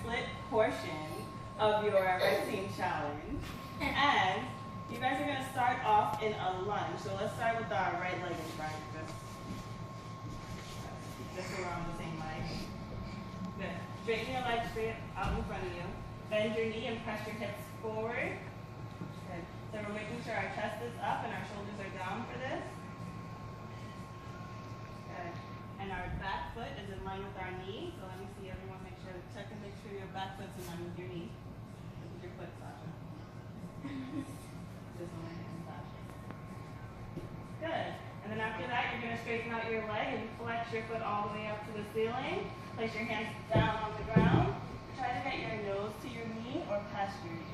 split portion of your vaccine challenge. And you guys are going to start off in a lunge. So let's start with our right leg in front. Just around the same leg. Good. Straighten your legs straight out in front of you. Bend your knee and press your hips forward. Good. So we're making sure our chest is up and our shoulders are down for this. Good. And our back foot is in line with our knee. So let me see everyone check and make sure your back foot's in line with your knee. Look at your foot, Sasha. This one right here, Sasha. Good. And then after that, you're going to straighten out your leg and flex your foot all the way up to the ceiling. Place your hands down on the ground. Try to get your nose to your knee or past your knee.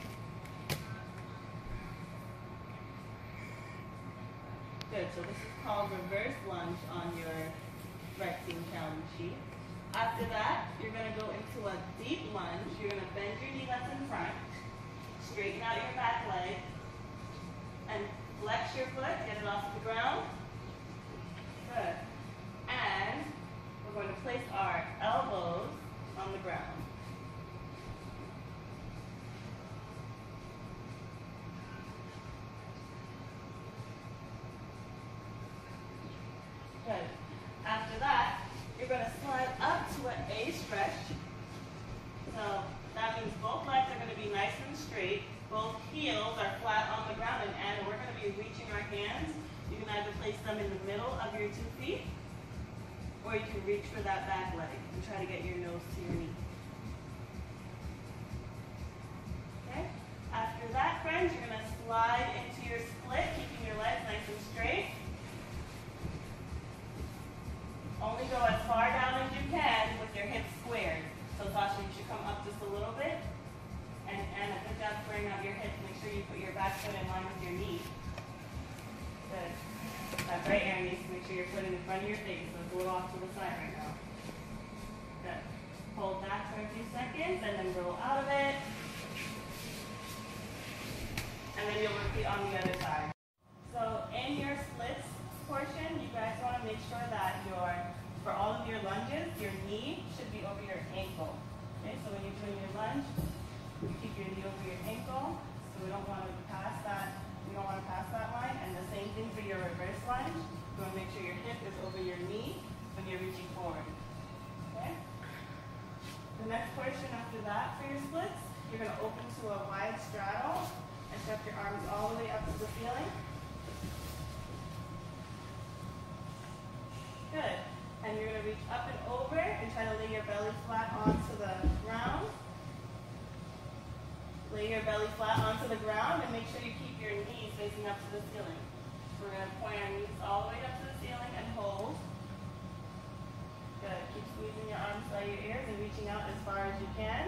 Good. So this is called reverse lunge on your vaccine challenge sheet. After that, you're going to go into a deep lunge. You're going to bend your knee that's in front. Straighten out your back leg. And flex your foot, get it off the ground. Good. And we're going to place our elbows on the ground. Good. After that, you're going to slide up to an A stretch. So that means both legs are going to be nice and straight. Both heels are flat on the ground, and we're going to be reaching our hands. You can either place them in the middle of your 2 feet, or you can reach for that back leg and try to get your nose to your knee. Okay? After that, friends, you're going to slide into your split, keeping your legs nice and straight. Only go as far down as you can with your hips squared. So Sasha, you should come up just a little bit. And Anna, good job squaring out your hips. Make sure you put your back foot in line with your knee. Good. That's right, Aaron. You need to make sure your foot is in front of your face. So it's a little off to the side right now. Good. Hold that for a few seconds and then roll out of it. And then you'll repeat on the other side. So in your splits portion, you guys want to make sure that for all of your lunges, your knee should be over your ankle. Okay, so when you're doing your lunge, you keep your knee over your ankle. So we don't want to pass that. We don't want to pass that line. And the same thing for your reverse lunge. You want to make sure your hip is over your knee when you're reaching forward. Okay. The next portion after that for your splits, you're going to open to a wide straddle and stretch your arms all the way up to the ceiling. Good. And you're going to reach up and over and try to lay your belly flat onto the ground. Lay your belly flat onto the ground and make sure you keep your knees facing up to the ceiling. So we're going to point our knees all the way up to the ceiling and hold. Good. Keep squeezing your arms by your ears and reaching out as far as you can.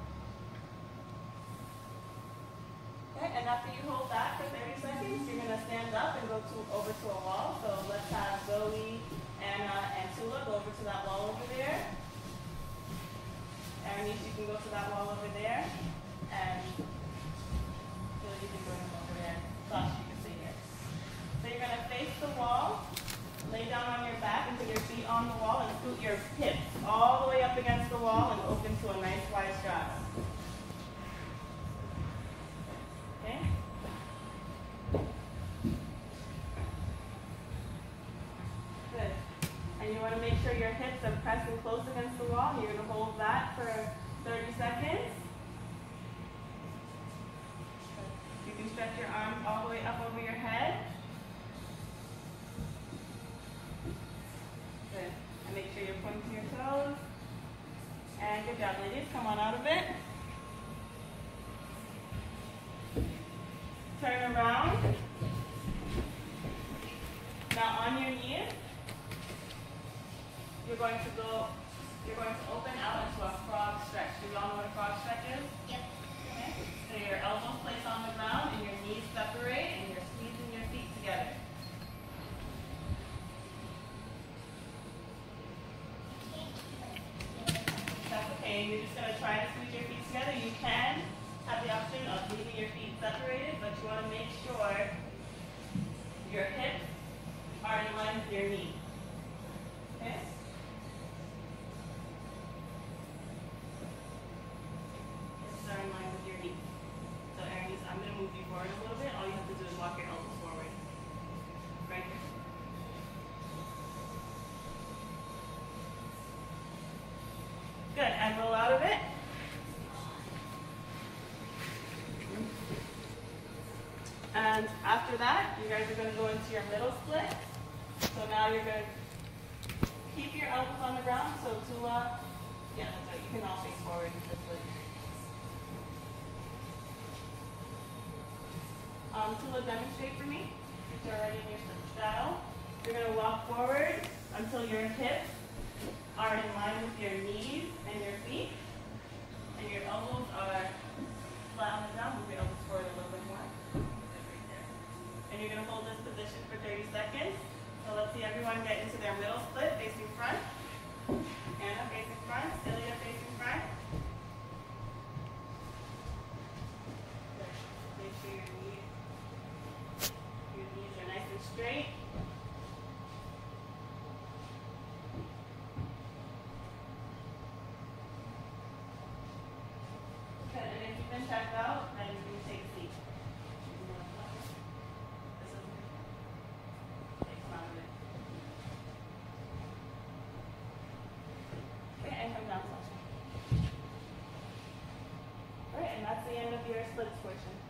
Okay, and after you hold that for 30 seconds, you're going to stand up and go over to a wall. So let's have Zoe, Anna, and Tula go over to that wall over there. Aranish, you can go to that wall over there. And Tula, you can bring them over there. Sasha, you can stay here. So you're going to face the wall, lay down on your back and put your feet on the wall and scoot your hips all the way up against the wall and open to a nice wide straddle. Okay? Good. And you want to make sure your hips are pressing close against the wall. You're going to hold that for 30 seconds. You can stretch your arms all the way up over your head. Good. And make sure you're pointing your toes. And good job, ladies. Come on out of it. Turn around. Now on your knees, you're going to open out into a frog stretch. Do you all know what a frog stretch is? Yep. Okay. So your elbows placed on the ground and your knees separate and you're squeezing your feet together. That's okay. You're just going to try to squeeze your feet together. You can have the option of leaving your feet separated, but you want to make sure your hips are in line with your knee. Okay? Good, and roll out of it. And after that, you guys are going to go into your middle split. So now you're going to keep your elbows on the ground. So Tula, yeah, that's right. You can all face forward into the split. Tula, demonstrate for me. If you're already in your split style. You're going to walk forward until your hips are in line with your knees and your feet. And your elbows are flat on the ground. Move your elbows forward a little bit more. Right there. And you're going to hold this position for 30 seconds. So let's see everyone get into their middle split, facing front. Anna facing front. Celia facing front. Good. Make sure your knees are nice and straight. Good. And if you've been checked out, then you can take a seat. And come down, Sasha. All right, and that's the end of your splits portion.